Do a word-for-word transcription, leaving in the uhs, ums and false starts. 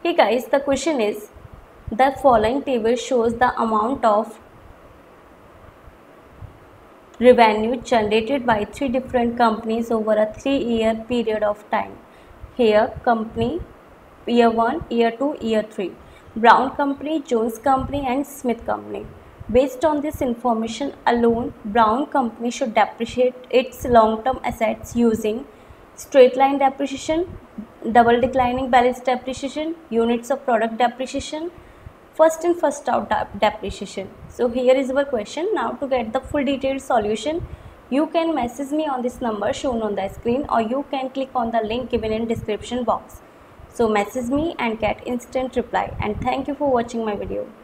Hey guys, the question is, the following table shows the amount of revenue generated by three different companies over a three-year period of time. Here, company year one, year two, year three. Brown Company, Jones Company and Smith Company. Based on this information alone, Brown Company should depreciate its long-term assets using straight line depreciation, double declining balance depreciation, units of product depreciation, first in first out depreciation. So here is our question. Now to get the full detailed solution, you can message me on this number shown on the screen, or you can click on the link given in description box. So message me and get instant reply, and thank you for watching my video.